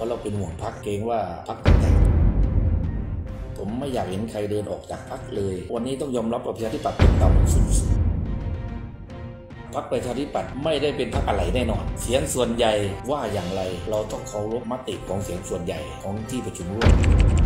ราะเราเป็นห่วงพรรคเกรงว่าพรรคจะแตกผมไม่อยากเห็นใครเดินออกจากพรรคเลยวันนี้ต้องยอมรับว่าประชาธิปัตย์ตกต่ำสุดพรรคประชาธิปัตย์ไม่ได้เป็นพรรคอะไรแน่นอนเสียงส่วนใหญ่ว่าอย่างไรเราต้องเคารพมติของเสียงส่วนใหญ่ของที่ประชุมร่วม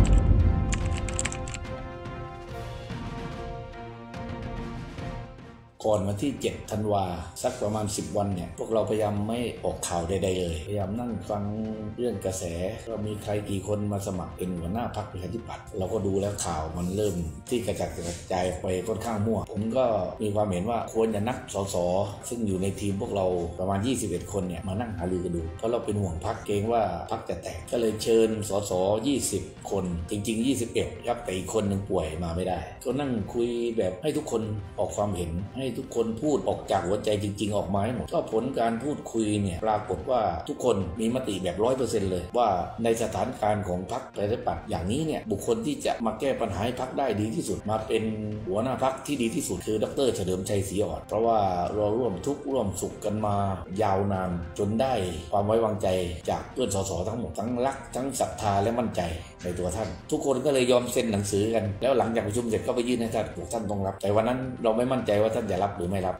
ก่อนวันที่7 ธันวาสักประมาณ10 วันเนี่ยพวกเราพยายามไม่ออกข่าวใดๆเลยพยายามนั่งฟังเรื่องกระแสว่ามีใครกี่คนมาสมัครเป็นหัวหน้าพรรคประชาธิปัตย์เราก็ดูแล้วข่าวมันเริ่มที่กระจายไปค่อนข้างมั่วผมก็มีความเห็นว่าควรจะนัดสสซึ่งอยู่ในทีมพวกเราประมาณ21 คนเนี่ยมานั่งหารือกันดูเพราะเราเป็นห่วงพรรคเกรงว่าพรรคจะแตกก็เลยเชิญสส20 คนจริงๆ21ครับแต่อีกคนนึงป่วยมาไม่ได้ก็นั่งคุยแบบให้ทุกคนออกความเห็นให้ทุกคนพูดออกจากหัวใจจริงๆออกมาให้หมดก็ผลการพูดคุยเนี่ยปรากฏว่าทุกคนมีมติแบบ 100% เลยว่าในสถานการณ์ของพรรคประชาธิปัตย์อย่างนี้เนี่ยบุคคลที่จะมาแก้ปัญหาให้พรรคได้ดีที่สุดมาเป็นหัวหน้าพรรคที่ดีที่สุดคือดร.เฉลิมชัยศรีอ่อนเพราะว่าเราร่วมทุกข์ร่วมสุขกันมายาวนานจนได้ความไว้วางใจจากเพื่อนสสทั้งหมดทั้งรักทั้งศรัทธาและมั่นใจในตัวท่านทุกคนก็เลยยอมเซ็นหนังสือกันแล้วหลังจากประชุมเสร็จก็ไปยื่นให้ท่านท่านต้องรับแต่วันนั้นเราไม่มั่นใจว่าท่านจะรับหรือไม่รับ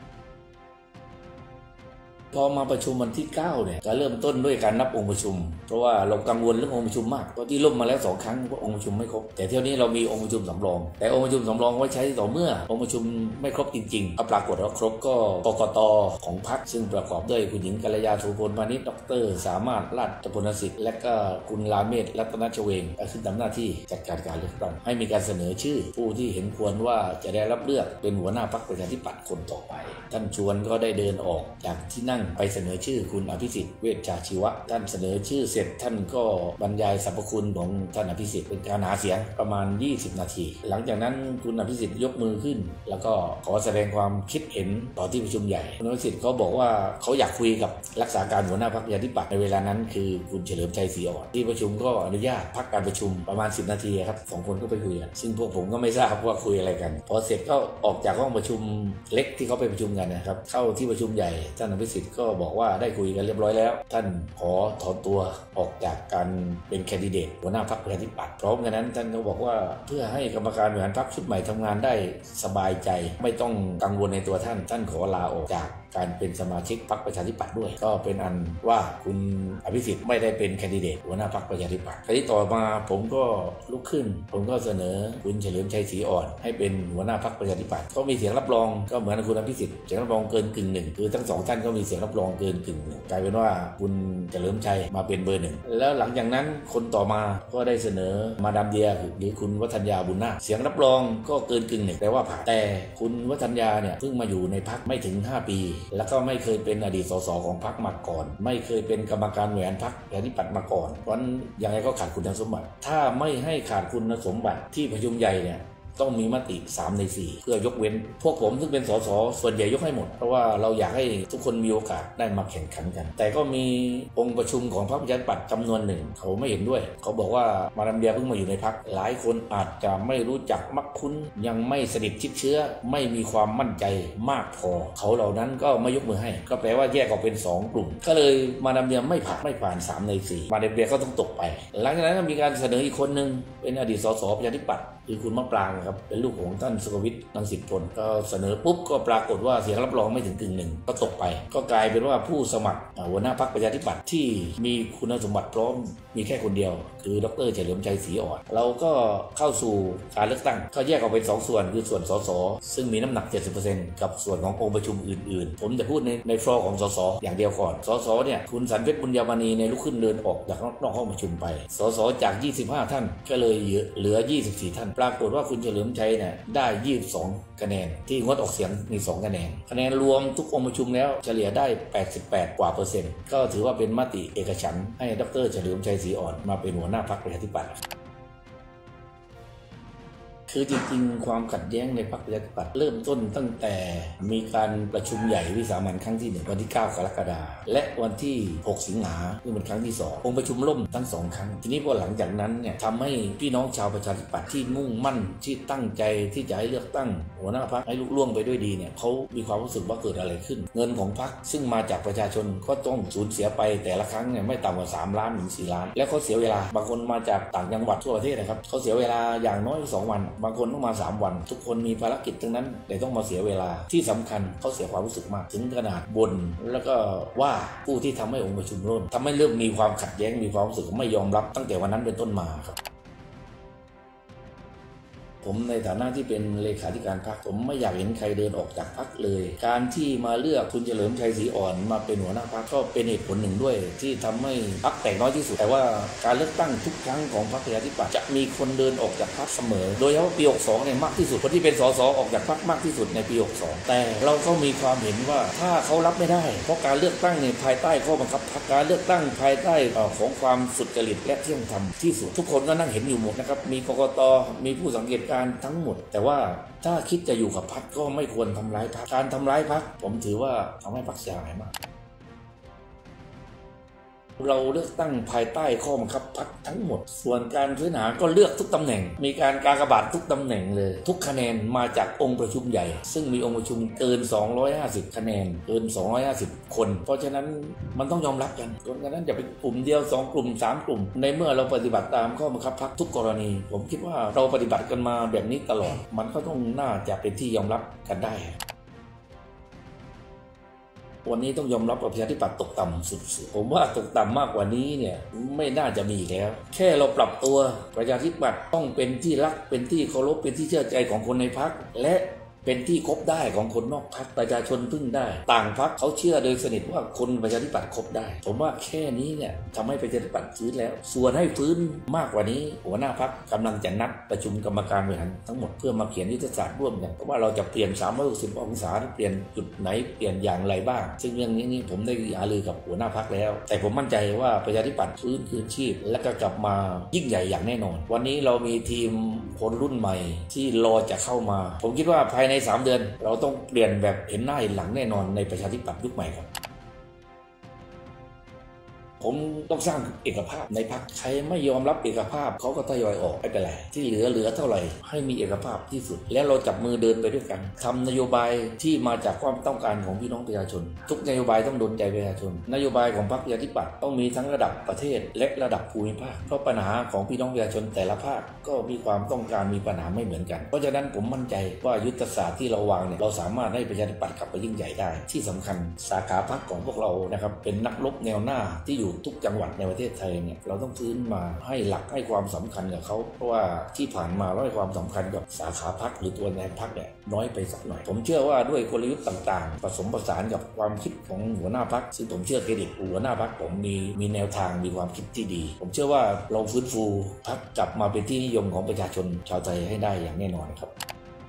พอมาประชุมวันที่9เนี่ยก็เริ่มต้นด้วยการนับองค์ประชุมเพราะว่าเรากังวลเรื่ององค์ประชุมมากเพราะที่ล่มมาแล้ว2 ครั้งเพราะองค์ประชุมไม่ครบแต่เที่ยวนี้เรามีองค์ประชุมสำรองแต่องค์ประชุมสำรองไว้ใช้ต่อเมื่อองค์ประชุมไม่ครบจริงๆปรากฏว่าครบก็กกต.ของพรรคซึ่งประกอบด้วยคุณหญิงกัลยา โสพล พานิช ดร.สามารถ ราชพลสิทธิ์และก็คุณราเมศ รัตนชเวงซึ่งทำหน้าที่จัดการเลือกตั้งให้มีการเสนอชื่อผู้ที่เห็นควรว่าจะได้รับเลือกเป็นหัวหน้าพรรคประชาธิปัตย์คนต่อไปท่านชวนก็ได้เดินออกจากที่นั่งไปเสนอชื่อคุณอภิสิทธิ์เวชชาชีวะท่านเสนอชื่อเสร็จท่านก็บรรยายสรรพคุณของท่านอภิสิทธิ์เป็นการหาเสียงประมาณ20 นาทีหลังจากนั้นคุณอภิสิทธิ์ยกมือขึ้นแล้วก็ขอแสดงความคิดเห็นต่อที่ประชุมใหญ่คุณอภิสิทธิ์เขาบอกว่าเขาอยากคุยกับรักษาการหัวหน้าพรรคประชาธิปัตย์ในเวลานั้นคือคุณเฉลิมชัยศรีอ่อนที่ประชุมก็อนุญาตพักการประชุมประมาณ10 นาทีครับ2 คนก็ไปคุยกันซึ่งพวกผมก็ไม่ทราบว่าคุยอะไรกันพอเสร็จก็ออกจากห้องประชุมเล็กที่เขาไปประชุมกันนะครับเข้าที่ประชุมใหญ่ท่านอภิสิทธิ์ก็บอกว่าได้คุยกันเรียบร้อยแล้วท่านขอถอนตัวออกจากการเป็นแคนดิเดตหัวหน้าพรรคประชาธิปัตย์พร้อมกันนั้นท่านก็บอกว่าเพื่อให้กรรมการบริหารพรรคชุดใหม่ทำงานได้สบายใจไม่ต้องกังวลในตัวท่านขอลาออกจากการเป็นสมาชิกพรรคประชาธิปัตย์ด้วยก็เป็นอันว่าคุณอภิสิทธิ์ไม่ได้เป็นแคนดิเดตหัวหน้าพรรคประชาธิปัตย์คราวนี้ต่อมาผมก็ลุกขึ้นผมก็เสนอคุณเฉลิมชัยศรีอ่อนให้เป็นหัวหน้าพรรคประชาธิปัตย์ก็มีเสียงรับรองก็เหมือนคุณอภิสิทธิ์เสียงรับรองเกิน1/2คือทั้ง2 ท่านก็มีเสียงรับรองเกิน1/2กลายเป็นว่าคุณเฉลิมชัยมาเป็นเบอร์ 1แล้วหลังจากนั้นคนต่อมาก็ได้เสนอมาดามเดียหรือคุณวัฒนยาบุญนาคเสียงรับรองก็เกิน1/2แต่ว่าผ่านแต่คุณวัฒนยาเนี่ยเพิ่งมาอยู่ในพรรคไม่ถึง5 ปีแล้วก็ไม่เคยเป็นอดีตสสของพรรคมาก่อนไม่เคยเป็นกรรมการบริหารพรรคประชาธิปัตย์มาก่อนเพราะฉะนั้นยังไงก็ขาดคุณสมบัติถ้าไม่ให้ขาดคุณสมบัติที่ประชุมใหญ่เนี่ยต้องมีมติ3 ใน 4เพื่อยกเว้นพวกผมซึ่งเป็นสสส่วนใหญ่ยกให้หมดเพราะว่าเราอยากให้ทุกคนมีโอกาสได้มาแข่งขันกันแต่ก็มีองค์ประชุมของพรรคประชาธิปัตย์จำนวนหนึ่งเขาไม่เห็นด้วยเขาบอกว่ามาดามเดียเพิ่งมาอยู่ในพรรคหลายคนอาจจะไม่รู้จักมักคุ้นยังไม่สนิทชิดเชื้อไม่มีความมั่นใจมากพอเขาเหล่านั้นก็ไม่ยกมือให้ก็แปลว่าแยกออกเป็น2 กลุ่มก็เลยมาดามเดียไม่ผ่าน3 ใน 4มาดามเดียก็ต้องตกไปหลังจากนั้นก็มีการเสนออีกคนนึงเป็นอดีตสสประชาธิปัตย์คือคุณมะปรางครับเป็นลูกของท่านสุขวิทย์รังสิพลก็เสนอปุ๊บก็ปรากฏว่าเสียงรับรองไม่ถึง1/2ก็ตกไปก็กลายเป็นว่าผู้สมัครหัวหน้าพรรคประชาธิปัตย์ที่มีคุณสมบัติพร้อมมีแค่คนเดียวคือดร.เฉลิมชัยศรีอ่อนเราก็เข้าสู่การเลือกตั้งก็แยกออกเป็น2 ส่วนคือส่วนสสซึ่งมีน้ำหนัก 70% กับส่วนขององค์ประชุมอื่นๆผมจะพูดในฟลอร์ของสสอย่างเดียวก่อนสสเนี่ยคุณสันเพชรบุญญามณีในลุกขึ้นเดินออกจากนอกห้องประชุมไปสสจาก25 ท่านก็เลยเหลือ24 ท่านปรากฏว่าคุณเฉลิมชัยเนี่ยได้22 คะแนนที่งดออกเสียงมี2 คะแนนคะแนนรวมทุกองค์ประชุมแล้วเฉลี่ยได้88 กว่า%ก็ถือว่าเป็นมติเอกฉันท์ให้ดร.เฉลิมชัยศรีอ่อนมาเป็นหัวหน้าพรรคประชาธิปัตย์คคือจริงๆความขัดแย้งในพรรคประชาธิปัตย์เริ่มต้นตั้งแต่มีการประชุมใหญ่วิสามัญครั้งที่1วันที่9 กรกฎาคมและวันที่6 สิงหาคมนี่เป็นครั้งที่2องค์ประชุมล่มทั้ง2 ครั้งทีนี้พอหลังจากนั้นเนี่ยทำให้พี่น้องชาวประชาธิปัตย์ที่มุ่งมั่นที่ตั้งใจที่จะให้เลือกตั้งหัวหน้าพรรคให้ลุล่วงไปด้วยดีเนี่ยเขามีความรู้สึกว่าเกิดอะไรขึ้นเงินของพรรคซึ่งมาจากประชาชนก็ต้องสูญเสียไปแต่ละครั้งเนี่ยไม่ต่ำกว่า3 ล้านถึง4 ล้านแล้วเขาเสียเวลาบางคนมาจากต่างจังหวัดทั่วประเทศนะครับเขาเสียเวลาอย่างน้อย2 วันบางคนต้องมา3 วันทุกคนมีภารกิจทั้งนั้นแต่ต้องมาเสียเวลาที่สำคัญเขาเสียความรู้สึกมากถึงขนาดบ่นแล้วก็ว่าผู้ที่ทำให้องค์ประชุมล่มทำให้เริ่มมีความขัดแย้งมีความรู้สึกไม่ยอมรับตั้งแต่วันนั้นเป็นต้นมาครับผมในฐานะที่เป็นเลขาธิการพรรคผมไม่อยากเห็นใครเดินออกจากพรรคเลยการที่มาเลือกคุณเฉลิมชัยศรีอ่อนมาเป็นหัวหน้าพรรคก็เป็นเหตุผลหนึ่งด้วยที่ทำให้พรรคแตกน้อยที่สุดแต่ว่าการเลือกตั้งทุกครั้งของพรรคประชาธิปัตย์จะมีคนเดินออกจากพรรคเสมอโดยเฉพาะปี 62เนี่ยมากที่สุดคนที่เป็นสสออกจากพรรคมากที่สุดในปี 62แต่เราก็มีความเห็นว่าถ้าเขารับไม่ได้เพราะการเลือกตั้งในภายใต้ข้อบังคับพรรคการเลือกตั้งภายใต้ของความสุจริตและเที่ยงธรรมที่สุดทุกคนก็นั่งเห็นอยู่หมดนะครับมีกกต.มีผู้สังเกตการณ์ทั้งหมดแต่ว่าถ้าคิดจะอยู่กับพรรคก็ไม่ควรทำร้ายพรรคการทำร้ายพรรคผมถือว่าทำให้พรรคเสียหายมากเราเลือกตั้งภายใต้ข้อบังคับพรรคทั้งหมดส่วนการพื้นหาก็เลือกทุกตำแหน่งมีการกากบาททุกตำแหน่งเลยทุกคะแนนมาจากองค์ประชุมใหญ่ซึ่งมีองค์ประชุมเกิน250คะแนนเกิน250คนเพราะฉะนั้นมันต้องยอมรับกันเพราะฉะนั้นอย่าเป็นกลุ่มเดียว2 กลุ่ม3 กลุ่มในเมื่อเราปฏิบัติตามข้อบังคับพรรคทุกกรณีผมคิดว่าเราปฏิบัติกันมาแบบนี้ตลอดมันก็ต้องน่าจะเป็นที่ยอมรับกันได้วันนี้ต้องยอมรับว่าประชาธิปัตย์ตกต่ำสุดๆผมว่าตกต่ำมากกว่านี้เนี่ยไม่น่าจะมีอีกแล้วแค่เราปรับตัวประชาธิปัตย์ต้องเป็นที่รักเป็นที่เคารพเป็นที่เชื่อใจของคนในพรรคและเป็นที่คบได้ของคนนอกพรรคประชาชนพึ่งได้ต่างพรรคเขาเชื่อโดยสนิทว่าคนประชาธิปัตย์คบได้ผมว่าแค่นี้เนี่ยทำให้ประชาธิปัตย์ฟื้นแล้วส่วนให้ฟื้นมากกว่านี้หัวหน้าพรรคกำลังจะนัดประชุมกรรมการบริหารทั้งหมดเพื่อมาเขียนยุทธศาสตร์ร่วมกันเพราะว่าเราจะเปลี่ยน360 องศาเปลี่ยนจุดไหนเปลี่ยนอย่างไรบ้างซึ่งเรื่องนี้ผมได้หารือกับหัวหน้าพรรคแล้วแต่ผมมั่นใจว่าประชาธิปัตย์ฟื้นคืนชีพและก็กลับมายิ่งใหญ่อย่างแน่นอนวันนี้เรามีทีมคนรุ่นใหม่ที่รอจะเข้ามาผมคิดว่าภายใน3 เดือนเราต้องเปลี่ยนแบบเห็นหน้าเห็นหลังแน่นอนในประชาธิปัตย์ยุคใหม่ครับผมต้องสร้างเอกภาพในพรรคใครไม่ยอมรับเอกภาพเขาก็ทยอยออกไม่เป็นไรที่เหลือเท่าไหร่ให้มีเอกภาพที่สุดและเราจับมือเดินไปด้วยกันทำนโยบายที่มาจากความต้องการของพี่น้องประชาชนทุกนโยบายต้องโดนใจประชาชนนโยบายของพรรคประชาธิปัตย์ต้องมีทั้งระดับประเทศและระดับภูมิภาคเพราะปัญหาของพี่น้องประชาชนแต่ละภาคก็มีความต้องการมีปัญหาไม่เหมือนกันเพราะฉะนั้นผมมั่นใจว่ายุทธศาสตร์ที่เราวางเนี่ยเราสามารถให้ประชาธิปัตย์กลับไปยิ่งใหญ่ได้ที่สำคัญสาขาพรรคของพวกเรานะครับเป็นนักรบแนวหน้าที่อยู่ทุกจังหวัดในประเทศไทยเนี่ยเราต้องฟื้นมาให้หลักให้ความสำคัญกับเขาเพราะว่าที่ผ่านมาเราให้ความสำคัญกับสาขาพรรคหรือตัวแทนพรรคเนี่ยน้อยไปสักหน่อยผมเชื่อว่าด้วยกลยุทธ์ต่างๆผสมผสานกับความคิดของหัวหน้าพรรคซึ่งผมเชื่อเครดิตหัวหน้าพรรคผมมีแนวทางมีความคิดที่ดีผมเชื่อว่าเราฟื้นฟูพรรคกลับมาเป็นที่นิยมของประชาชนชาวไทยให้ได้อย่างแน่นอนครับ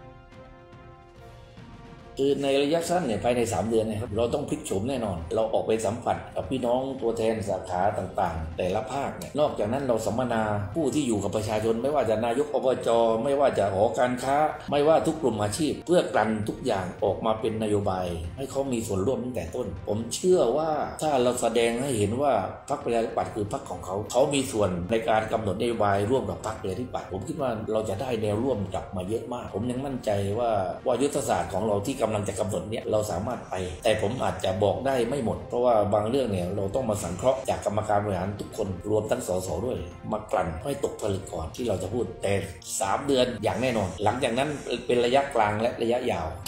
คือในระยะสั้นเนี่ยภายใน3 เดือนนะครับเราต้องพลิกโฉมแน่นอนเราออกไปสัมผัสกับพี่น้องตัวแทนสาขาต่างๆแต่ละภาคเนี่ยนอกจากนั้นเราสัมมนาผู้ที่อยู่กับประชาชนไม่ว่าจะนายกอบจ.ไม่ว่าจะหอการค้าไม่ว่าทุกกลุ่มอาชีพเพื่อกลั่นทุกอย่างออกมาเป็นนโยบายให้เขามีส่วนร่วมตั้งแต่ต้นผมเชื่อว่าถ้าเราแสดงให้เห็นว่าพรรคประชาธิปัตย์คือพรรคของเขามีส่วนในการกำหนดนโยบายร่วมกับพรรคประชาธิปัตย์ผมคิดว่าเราจะได้แนวร่วมกลับมาเยอะมากผมยังมั่นใจว่ายุทธศาสตร์ของเราที่กำลังจะกำหนดเนี่ยเราสามารถไปแต่ผมอาจจะบอกได้ไม่หมดเพราะว่าบางเรื่องเนี่ยเราต้องมาสังเคราะห์จากกรรมการบริหารทุกคนรวมทั้งสสด้วยมากลั่นให้ตกผลึกก่อนที่เราจะพูดแต่3 เดือนอย่างแน่นอนหลังจากนั้นเป็นระยะกลางและระยะยาว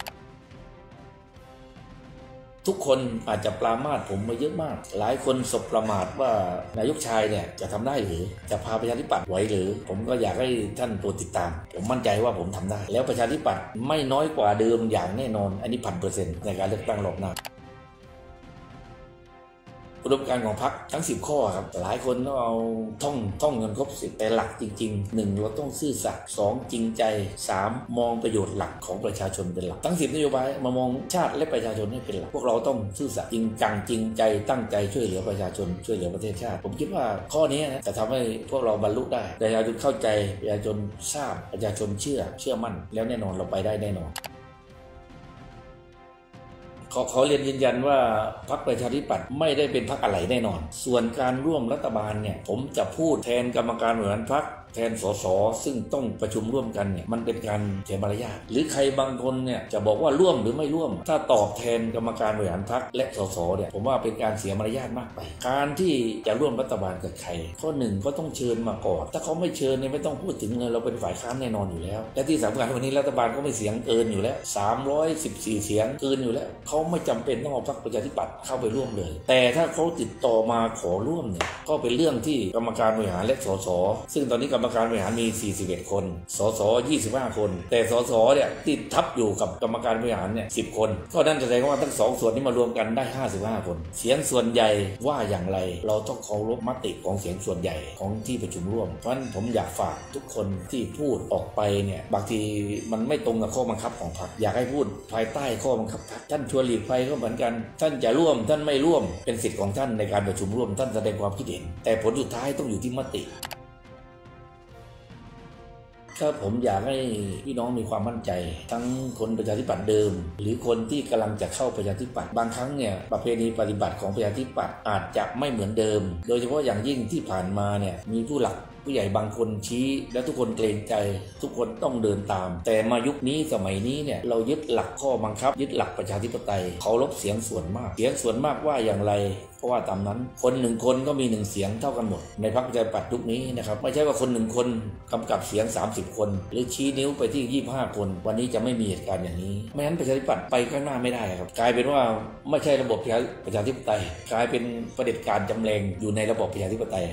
ทุกคนอาจจะปรามาสผมมาเยอะมากหลายคนสบประมาทว่านายกชายเนี่ยจะทำได้หรือจะพาประชาธิปัตย์ไหวหรือผมก็อยากให้ท่านโปรดติดตามผมมั่นใจว่าผมทำได้แล้วประชาธิปัตย์ไม่น้อยกว่าเดิมอย่างแน่นอนอันนี้1,000%ในการเลือกตั้งรอบหน้าอุดมการณ์ของพรรคทั้ง10ข้อครับหลายคนต้องเอาท่องกันครบ10แต่หลักจริงๆ1เราต้องซื่อสัตย์2จริงใจ3มองประโยชน์หลักของประชาชนเป็นหลักทั้ง10นโยบายมามองชาติและประชาชนให้เป็นหลักพวกเราต้องซื่อสัตย์จริงจังจริงใจตั้งใจช่วยเหลือประชาชนช่วยเหลือประเทศชาติผมคิดว่าข้อนี้นะจะทำให้พวกเราบรรลุได้ประชาชนเข้าใจประชาชนทราบประชาชนเชื่อมั่นแล้วแน่นอนเราไปได้แน่นอนเขาเรียนยืนยันว่าพรรคประชาธิปัตย์ไม่ได้เป็นพรรคอะไรแน่นอนส่วนการร่วมรัฐบาลเนี่ยผมจะพูดแทนกรรมการบริหารพรรคแทนสสซึ่งต้องประชุมร่วมกันเนี่ยมันเป็นการเสียมารยาทหรือใครบางคนเนี่ยจะบอกว่าร่วมหรือไม่ร่วมถ้าตอบแทนกรรมการบริหารพรรคและสสเนี่ยผมว่าเป็นการเสียมารยาทมากไปการที่จะร่วมรัฐบาลกับใครข้อหนึ่งก็ต้องเชิญมาก่อนถ้าเขาไม่เชิญเนี่ยไม่ต้องพูดถึงเลยเราเป็นฝ่ายค้านแน่นอนอยู่แล้วและที่สำคัญวันนี้รัฐบาลก็ไม่เสียงเกินอยู่แล้ว314เสียงเกินอยู่แล้วเขาไม่จำเป็นต้องเอาพรรคประชาธิปัตย์เข้าไปร่วมเลยแต่ถ้าเขาติดต่อมาขอร่วมเนี่ยก็เป็นเรื่องที่กรรมการบริหารและสสซึ่งตอนนี้กรรมการบริหารมี41คนสส25คนแต่สสเนี่ยติดทับอยู่กับกรรมการบริหารเนี่ย10คนก็นั่นแสดงว่าทั้ง2ส่วนนี้มารวมกันได้55คนเสียงส่วนใหญ่ว่าอย่างไรเราต้องเคารพมติของเสียงส่วนใหญ่ของที่ประชุมร่วมเพราะฉะนั้นผมอยากฝากทุกคนที่พูดออกไปเนี่ยบางทีมันไม่ตรงกับข้อบังคับของพรรคอยากให้พูดภายใต้ข้อบังคับพรรคท่านชวนหลีกภัยก็เหมือนกันท่านจะร่วมท่านไม่ร่วมเป็นสิทธิ์ของท่านในการประชุมร่วมท่านแสดงความคิดเห็นแต่ผลสุดท้ายต้องอยู่ที่มติถ้าผมอยากให้พี่น้องมีความมั่นใจทั้งคนประชาธิปัตย์เดิมหรือคนที่กำลังจะเข้าประชาธิปัตย์บางครั้งเนี่ยประเพณีปฏิบัติของประชาธิปัตย์อาจจะไม่เหมือนเดิมโดยเฉพาะอย่างยิ่งที่ผ่านมาเนี่ยมีผู้หลักผู้ใหญ่บางคนชี้และทุกคนเกรงใจทุกคนต้องเดินตามแต่มายุคนี้สมัยนี้เนี่ยเรายึดหลักข้อบังคับยึดหลักประชาธิปไตยเคารพเสียงส่วนมากเสียงส่วนมากว่าอย่างไรเพราะว่าตามนั้นคน1คนก็มี1เสียงเท่ากันหมดในพรรคประชาธิปัตย์ยุคนี้นะครับไม่ใช่ว่าคน1คนกำกับเสียง30คนหรือชี้นิ้วไปที่25คนวันนี้จะไม่มีเหตุการณ์อย่างนี้ไม่งั้นประชาธิปัตย์ไปข้างหน้าไม่ได้ครับกลายเป็นว่าไม่ใช่ระบบประชาธิปไตยกลายเป็นเผด็จการจำแรงอยู่ในระบบประชาธิปไตย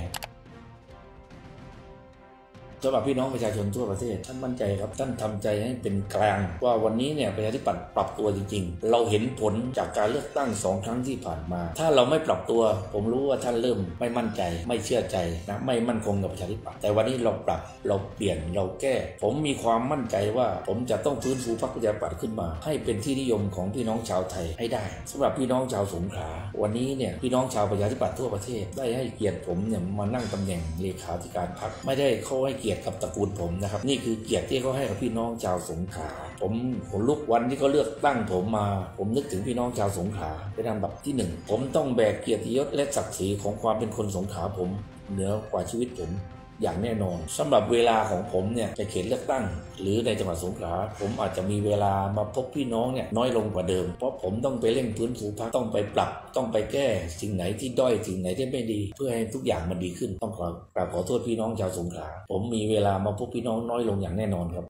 สำหรับพี่น้องประชาชนทั่วประเทศท่านมั่นใจครับท่านทำใจให้เป็นกลางว่าวันนี้เนี่ยประชาธิปัตย์ปรับตัวจริงๆเราเห็นผลจากการเลือกตั้ง2ครั้งที่ผ่านมาถ้าเราไม่ปรับตัวผมรู้ว่าท่านเริ่มไม่มั่นใจไม่เชื่อใจนะไม่มั่นคงกับประชาธิปัตย์แต่วันนี้เราปรับเราเปลี่ยนเราแก้ผมมีความมั่นใจว่าผมจะต้องฟื้นฟูพรรคประชาธิปัตย์ขึ้นมาให้เป็นที่นิยมของพี่น้องชาวไทยให้ได้สำหรับพี่น้องชาวสงขลาวันนี้เนี่ยพี่น้องชาวประชาธิปัตย์ทั่วประเทศได้ให้เกียรติผมเนี่ยมานั่งตำแหน่งเลขาธิการพรรคไม่ได้เขาให้เกียรติกับตระกูลผมนะครับนี่คือเกียรติที่เขาให้กับพี่น้องชาวสงขลาผมขนลุกวันที่เขาเลือกตั้งผมมาผมนึกถึงพี่น้องชาวสงขลาเป็นอันดับที่1ผมต้องแบกเกียรติยศและศักดิ์ศรีของความเป็นคนสงขลาผมเหนือกว่าชีวิตผมอย่างแน่นอนสำหรับเวลาของผมเนี่ยในเขตเลือกตั้งหรือในจังหวัดสงขลาผมอาจจะมีเวลามาพบพี่น้องเนี่ยน้อยลงกว่าเดิมเพราะผมต้องไปเร่งฟื้นฟูพรรคต้องไปปรับต้องไปแก้สิ่งไหนที่ด้อยสิ่งไหนที่ไม่ดีเพื่อให้ทุกอย่างมันดีขึ้นต้องกราบขอโทษพี่น้องชาวสงขลาผมมีเวลามาพบพี่น้องน้อยลงอย่างแน่นอนครับ